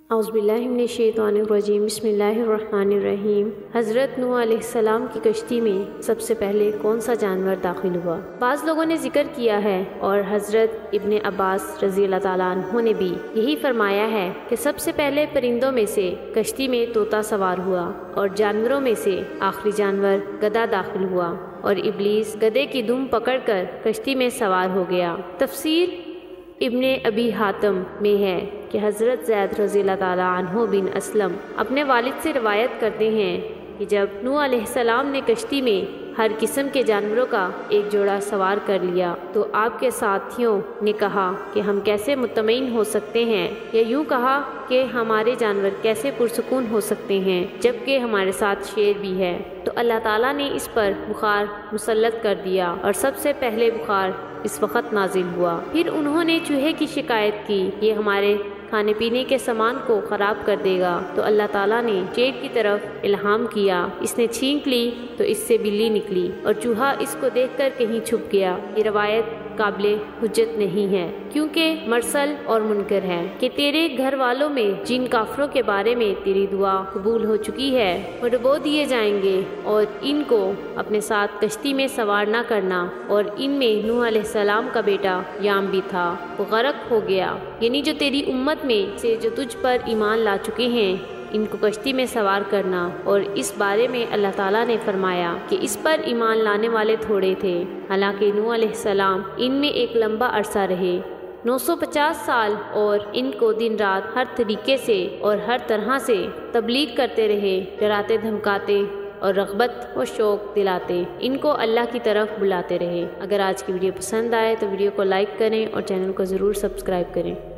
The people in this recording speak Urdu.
اعوذ باللہ من الشیطان الرجیم بسم اللہ الرحمن الرحیم۔ حضرت نوح علیہ السلام کی کشتی میں سب سے پہلے کون سا جانور داخل ہوا؟ بعض لوگوں نے ذکر کیا ہے اور حضرت ابن عباس رضی اللہ تعالیٰ عنہ نے بھی یہی فرمایا ہے کہ سب سے پہلے پرندوں میں سے کشتی میں طوطا سوار ہوا اور جانوروں میں سے آخری جانور گدھا داخل ہوا اور ابلیس گدھے کی دم پکڑ کر کشتی میں سوار ہو گیا۔ تفسیر ابن ابی حاتم میں ہے کہ حضرت زید رضی اللہ تعالیٰ عنہ بن اسلم اپنے والد سے روایت کرتے ہیں کہ جب نوح علیہ السلام نے کشتی میں ہر قسم کے جانوروں کا ایک جوڑا سوار کر لیا تو آپ کے ساتھیوں نے کہا کہ ہم کیسے مطمئن ہو سکتے ہیں، یا یوں کہا کہ ہمارے جانور کیسے پرسکون ہو سکتے ہیں جبکہ ہمارے ساتھ شیر بھی ہے۔ تو اللہ تعالیٰ نے اس پر بخار مسلط کر دیا اور سب سے پہلے بخار اس وقت نازل ہوا۔ پھر انہوں نے چوہے کی شکایت کی، یہ ہمارے کھانے پینے کے سامان کو خراب کر دے گا، تو اللہ تعالیٰ نے چیل کی طرف الہام کیا، اس نے چھینک لی تو اس سے بلی نکلی اور چوہا اس کو دیکھ کر کہیں چھپ گیا۔ یہ روایت قابل حجت نہیں ہے کیونکہ مرسل اور منکر ہے کہ تیرے گھر والوں میں جن کافروں کے بارے میں تیری دعا قبول ہو چکی ہے وہ ڈبو دیے جائیں گے، اور ان کو اپنے ساتھ کشتی میں سوار نہ کرنا۔ اور ان میں نوح علیہ السلام کا بیٹا یام بھی تھا، وہ غرق ہو گیا، یعنی جو تیری امت میں سے جو تجھ پر ایمان لا چکے ہیں ان کو کشتی میں سوار کرنا۔ اور اس بارے میں اللہ تعالیٰ نے فرمایا کہ اس پر ایمان لانے والے تھوڑے تھے، حالانکہ نوح علیہ السلام ان میں ایک لمبا عرصہ رہے، 950 سال، اور ان کو دن رات ہر طریقے سے اور ہر طرح سے تبلیغ کرتے رہے، ڈراتے دھمکاتے اور رغبت و شوق دلاتے، ان کو اللہ کی طرف بلاتے رہے۔ اگر آج کی ویڈیو پسند آئے تو ویڈیو کو لائک کریں اور چینل کو ضرور سبسکرائب کریں۔